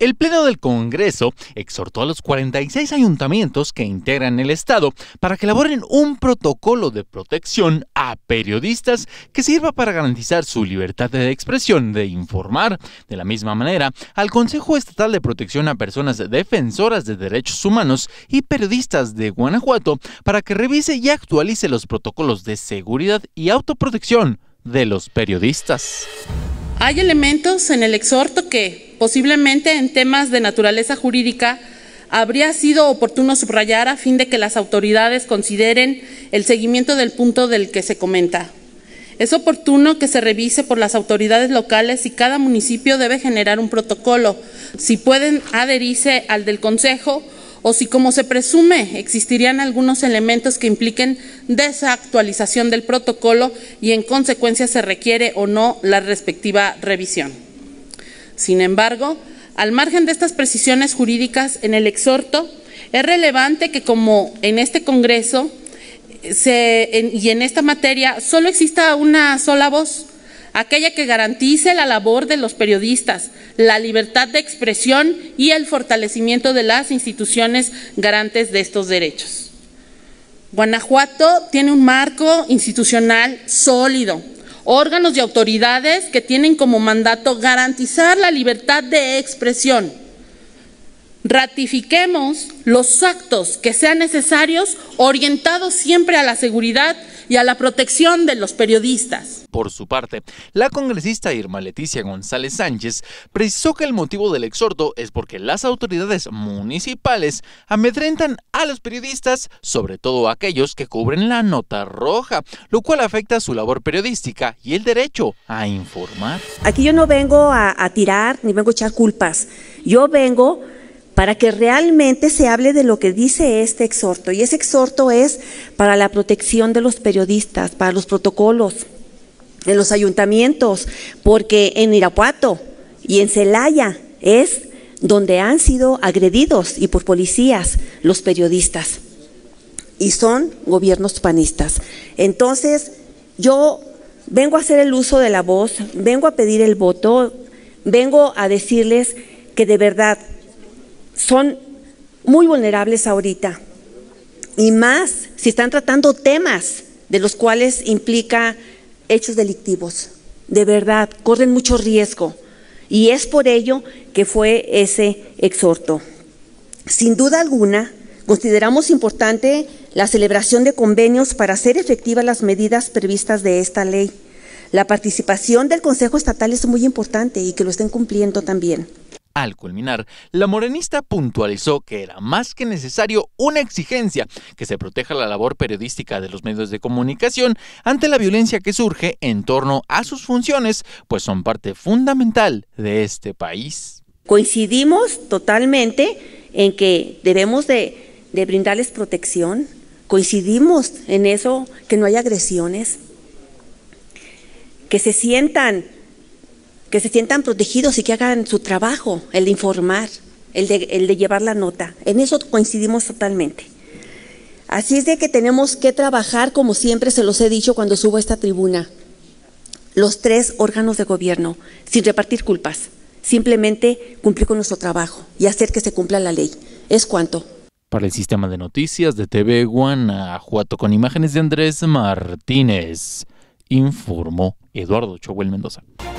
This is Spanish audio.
El Pleno del Congreso exhortó a los 46 ayuntamientos que integran el Estado para que elaboren un protocolo de protección a periodistas que sirva para garantizar su libertad de expresión, de informar. De la misma manera, al Consejo Estatal de Protección a Personas Defensoras de Derechos Humanos y Periodistas de Guanajuato para que revise y actualice los protocolos de seguridad y autoprotección de los periodistas. Hay elementos en el exhorto que, posiblemente en temas de naturaleza jurídica, habría sido oportuno subrayar a fin de que las autoridades consideren el seguimiento del punto del que se comenta. Es oportuno que se revise por las autoridades locales y cada municipio debe generar un protocolo, si pueden adherirse al del Consejo o si, como se presume, existirían algunos elementos que impliquen desactualización del protocolo y en consecuencia se requiere o no la respectiva revisión. Sin embargo, al margen de estas precisiones jurídicas en el exhorto, es relevante que como en este Congreso y en esta materia solo exista una sola voz, aquella que garantice la labor de los periodistas, la libertad de expresión y el fortalecimiento de las instituciones garantes de estos derechos. Guanajuato tiene un marco institucional sólido, órganos y autoridades que tienen como mandato garantizar la libertad de expresión. Ratifiquemos los actos que sean necesarios, orientados siempre a la seguridad y a la protección de los periodistas. Por su parte, la congresista Irma Leticia González Sánchez precisó que el motivo del exhorto es porque las autoridades municipales amedrentan a los periodistas, sobre todo aquellos que cubren la nota roja, lo cual afecta su labor periodística y el derecho a informar. Aquí yo no vengo a tirar ni vengo a echar culpas, yo vengo para que realmente se hable de lo que dice este exhorto, y ese exhorto es para la protección de los periodistas, para los protocolos en los ayuntamientos, porque en Irapuato y en Celaya es donde han sido agredidos y por policías los periodistas, y son gobiernos panistas. Entonces, yo vengo a hacer el uso de la voz, vengo a pedir el voto, vengo a decirles que de verdad son muy vulnerables ahorita, y más si están tratando temas de los cuales implica hechos delictivos. De verdad, corren mucho riesgo, y es por ello que fue ese exhorto. Sin duda alguna, consideramos importante la celebración de convenios para hacer efectivas las medidas previstas de esta ley. La participación del Consejo Estatal es muy importante y que lo estén cumpliendo también. Al culminar, la morenista puntualizó que era más que necesario una exigencia que se proteja la labor periodística de los medios de comunicación ante la violencia que surge en torno a sus funciones, pues son parte fundamental de este país. Coincidimos totalmente en que debemos de brindarles protección, coincidimos en eso, que no haya agresiones, que se sientan protegidos y que hagan su trabajo, el de informar, el de llevar la nota. En eso coincidimos totalmente. Así es de que tenemos que trabajar, como siempre se los he dicho cuando subo a esta tribuna, los tres órganos de gobierno, sin repartir culpas, simplemente cumplir con nuestro trabajo y hacer que se cumpla la ley. Es cuanto. Para el sistema de noticias de TV Guanajuato, con imágenes de Andrés Martínez, informó Eduardo Choguel Mendoza.